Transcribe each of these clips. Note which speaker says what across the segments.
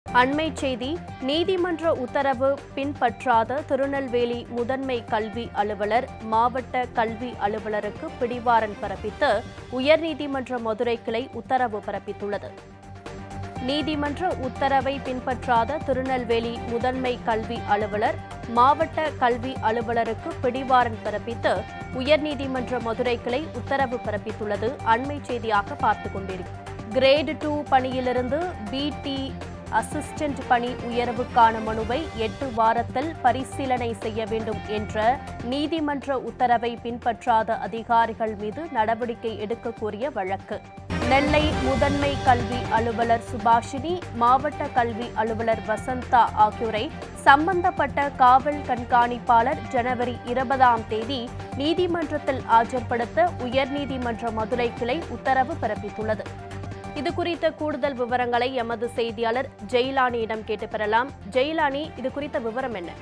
Speaker 1: அண்மை செய்தி நீதிமன்ற உத்தரவு பின்பற்றாத திருநெல்வேலி முதன்மை கல்வி அலுவலர் மாவட்ட கல்வி அலுவலருக்கு பிடிவாரண்ட் பிறப்பித்து உயர்நீதிமன்ற மதுரை கிளை உத்தரவு பிறப்பித்துள்ளது. நீதிமன்ற உத்தரவை பின்பற்றாத திருநெல்வேலி முதன்மை கல்வி அலுவலர் மாவட்ட கல்வி அலுவலருக்கு பிடிவாரண்ட் பிறப்பித்து உயர்நீதிமன்ற மதுரை கிளை உத்தரவு பிறப்பித்துள்ளது. அண்மை செய்தியாக பார்த்துக் கொண்டிருக்கிறோம். கிரேட் 2 பணியிலிருந்து பிடி அசிஸ்டன்ட் பணி உயர்வுக்கான மனுவை 8 வாரத்தில் பரிசீலனை செய்ய வேண்டும் என்ற நீதிமன்ற உத்தரவை பின்பற்றாத அதிகாரிகள் மீது நடவடிக்கை எடுக்க கோரிய வழக்கு. நெல்லை முதன்மை கல்வி அலுவலர் சுபாஷினி, மாவட்ட கல்வி அலுவலர் வசந்தா ஆகியோரை சம்பந்தப்பட்ட காவல் கண்காணிப்பாளர் ஜனவரி 20ஆம் தேதி நீதிமன்றத்தில் ஆஜர்படுத்த உயர்நீதிமன்ற மதுரை கிளை உத்தரவு பிறப்பித்துள்ளது. இது குறித்த கூடுதல் விவரங்களை எமது செய்தியாளர் ஜெயிலானியிடம் கேட்டு பெறலாம். ஜெயிலானி, இது குறித்த விவரம் என்ன?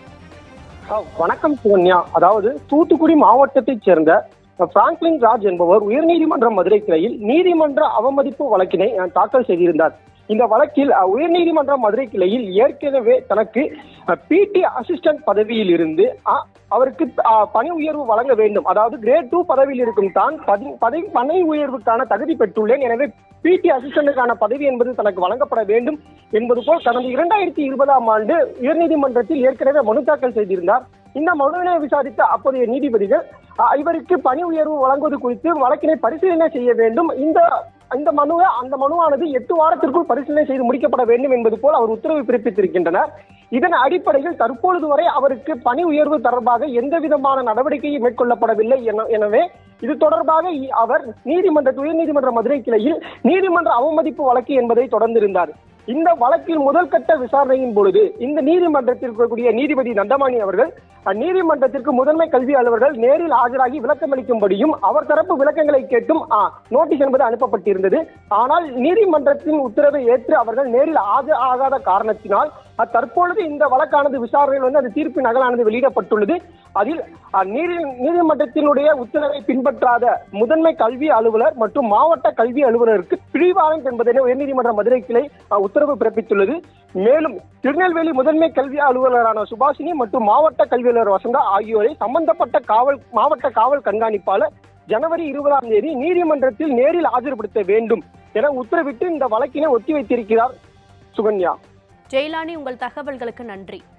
Speaker 2: வணக்கம் சுகன்யா. அதாவது தூத்துக்குடி மாவட்டத்தைச் சேர்ந்த பிராங்க்லின் ராஜ் என்பவர் உயர்நீதிமன்ற மதுரை கிளையில் நீதிமன்ற அவமதிப்பு வழக்கினை தாக்கல் செய்திருந்தார். இந்த வழக்கில் உயர்நீதிமன்ற மதுரை கிளையில் ஏற்கனவே தனக்கு பிடி அசிஸ்டன்ட் பதவியில் இருந்து அவருக்கு பணி உயர்வு வழங்க வேண்டும், அதாவது கிரேட் 2 பதவியில் இருக்கும் தான் பணி உயர்வுக்கான தகுதி பெற்றுள்ளேன், எனவே பிடி அசிஸ்டன்டுக்கான பதவி என்பது தனக்கு வழங்கப்பட வேண்டும் என்பது போல் கடந்த 2020ஆம் ஆண்டு உயர்நீதிமன்றத்தில் ஏற்கனவே மனு தாக்கல் செய்திருந்தார். இந்த மனுவினை விசாரித்த அப்போதைய நீதிபதிகள் இவருக்கு பணி உயர்வு வழங்குவது குறித்து வழக்கினை பரிசீலனை செய்ய வேண்டும், அந்த மனுவானது 8 வாரத்திற்குள் பரிசீலனை செய்து முடிக்கப்பட வேண்டும் என்பது போல் அவர் உத்தரவு பிறப்பித்திருக்கின்றனர். இதன் அடிப்படையில் தற்பொழுது வரை அவருக்கு பணி உயர்வு தொடர்பாக எந்த விதமான நடவடிக்கையும் மேற்கொள்ளப்படவில்லை. எனவே இது தொடர்பாக அவர் உயர்நீதிமன்ற மதுரை கிளையில் நீதிமன்ற அவமதிப்பு வழக்கு என்பதை தொடர்ந்திருந்தார். இந்த வழக்கில் முதல் கட்ட விசாரணையின் பொழுது இந்த நீதிமன்றத்தில் இருக்கக்கூடிய நீதிபதி நந்தமாணி அவர்கள் நீதிமன்றத்திற்கு முதன்மை கல்வி அலுவலர்கள் நேரில் ஆஜராகி விளக்கம் அளிக்கும்படியும் அவர் தரப்பு விளக்கங்களை கேட்டும் நோட்டீஸ் என்பது அனுப்பப்பட்டிருந்தது. ஆனால் நீதிமன்றத்தின் உத்தரவை ஏற்று அவர்கள் நேரில் ஆகாத காரணத்தினால் தற்பொழுது இந்த வழக்கானது விசாரணையில் அது தீர்ப்பு நகலானது வெளியிடப்பட்டுள்ளது. அதில் நீதிமன்றத்தினுடைய உத்தரவை பின்பற்றாத முதன்மை கல்வி அலுவலர் மற்றும் மாவட்ட கல்வி அலுவலருக்கு பிடிவாரண்ட் என்பதனை உயர்நீதிமன்ற மதுரை கிளை உத்தரவு பிறப்பித்துள்ளது. மேலும் திருநெல்வேலி முதன்மை கல்வி அலுவலரான சுபாஷினி மற்றும் மாவட்ட கல்வி அலுவலர் வசந்தா ஆகியோரை சம்பந்தப்பட்ட மாவட்ட காவல் கண்காணிப்பாளர் ஜனவரி 20ஆம் தேதி நீதிமன்றத்தில் நேரில் ஆஜர்படுத்த வேண்டும் என உத்தரவிட்டு இந்த வழக்கினை ஒத்திவைத்திருக்கிறார். சுகன்யா.
Speaker 1: ஜெயிலானி, உங்கள் தகவல்களுக்கு நன்றி.